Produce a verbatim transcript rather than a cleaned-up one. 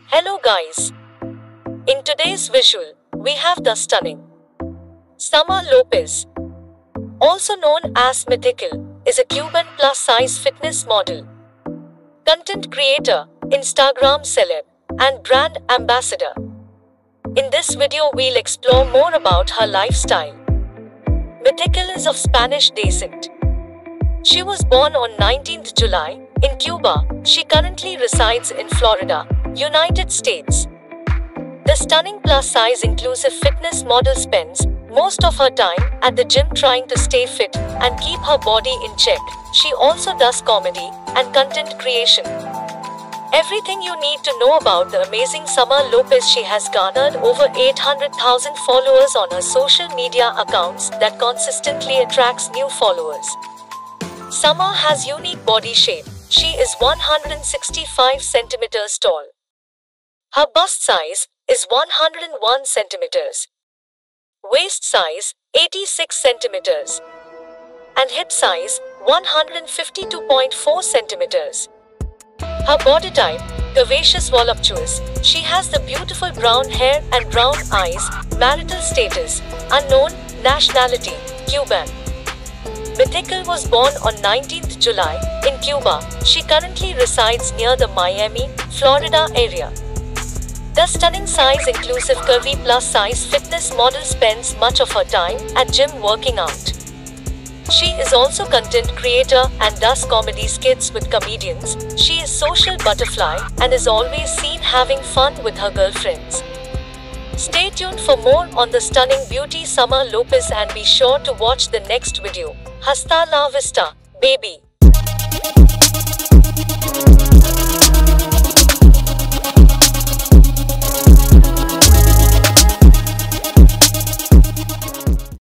Hello guys. In today's visual, we have the stunning Summer Lopez, also known as Mythical, is a Cuban plus-size fitness model, content creator, Instagram celeb, and brand ambassador. In this video we'll explore more about her lifestyle. Mythical is of Spanish descent. She was born on nineteenth July in Cuba. She currently resides in Florida, United States. The stunning plus-size inclusive fitness model spends most of her time at the gym trying to stay fit and keep her body in check. She also does comedy and content creation. Everything you need to know about the amazing Summer Lopez. She has garnered over eight hundred thousand followers on her social media accounts that consistently attracts new followers. Summer has unique body shape. She is one hundred sixty-five centimeters tall. Her bust size is one hundred one centimeters. Waist size eighty-six centimeters. And hip size one hundred fifty-two point four centimeters. Her body type, curvaceous voluptuous. She has the beautiful brown hair and brown eyes. Marital status, unknown. Nationality, Cuban. Mythical was born on nineteenth July in Cuba. She currently resides near the Miami, Florida area. The stunning size inclusive curvy plus size fitness model spends much of her time at gym working out. She is also content creator and does comedy skits with comedians. She is social butterfly and is always seen having fun with her girlfriends. Stay tuned for more on the stunning beauty Summer Lopez and be sure to watch the next video. Hasta la vista, baby.